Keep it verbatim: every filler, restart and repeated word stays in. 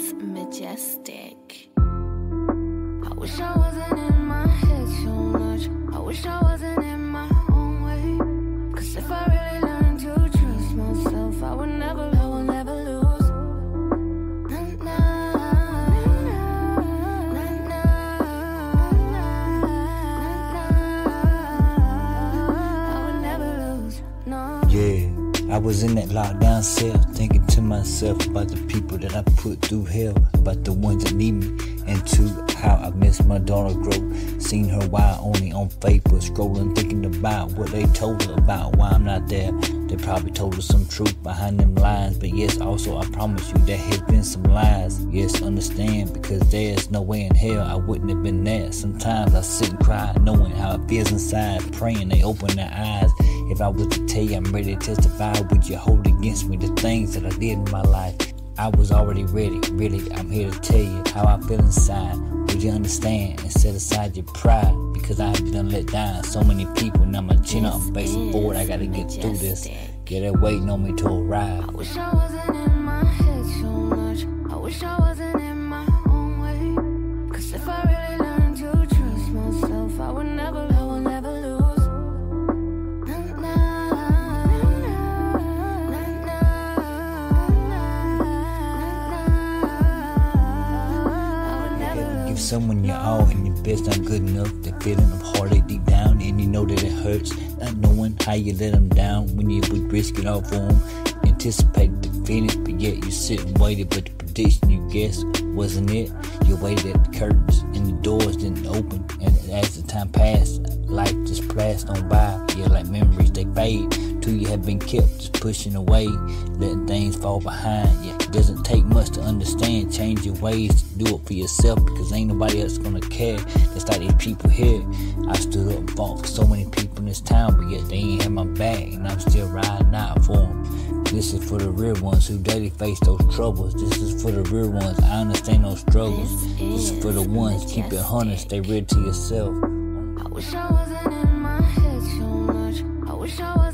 is majestic. I wish I wasn't in my head so much. I wish I wasn't in my own way. Cause if I really learned to trust myself, I would never, I would never lose. Nah, nah, nah, nah, nah, I would never lose, no. Yeah. I was in that lockdown cell, thinking to myself about the people that I put through hell, about the ones that need me, and to how I missed my daughter grow. Seen her while only on Facebook, scrolling, thinking about what they told her about why I'm not there. They probably told her some truth behind them lies, but yes, also I promise you there has been some lies. Yes, understand, because there's no way in hell I wouldn't have been there. Sometimes I sit and cry, knowing how it feels inside, praying they open their eyes. If I was to tell you I'm ready to testify, would you hold against me the things that I did in my life? I was already ready, really, I'm here to tell you how I feel inside. Would you understand and set aside your pride? Because I have done let down so many people. Now my chin up, I'm facing forward, I gotta get through this. Yeah, they're waiting on me to arrive. I wish I wasn't in my head so much. I wish I wasn't in my own way. Cause if I really learned to trust myself, I would never, I would never lose. Someone your all and your best not good enough. The feeling of heartache deep down, and you know that it hurts. Not knowing how you let them down when you would risk it all for them. Anticipate the finish, but yet you sit and waited. But the prediction you guessed wasn't it. You waited at the curtains and the doors didn't open. And as the time passed, life just passed on by. Yeah, like memories they fade. Till you have been kept just pushing away, letting things fall behind. Yeah, it doesn't take much to understand. Change your ways to do it for yourself, because ain't nobody else gonna care. Just like these people here. I stood up and fought for so many people in this town, but yet they ain't had my back, and I'm still riding out for them. This is for the real ones who daily face those troubles. This is for the real ones, I understand those struggles. This is for the ones, keep it one hundred, stay real to yourself. I wish I wasn't in my head so much. I wish I was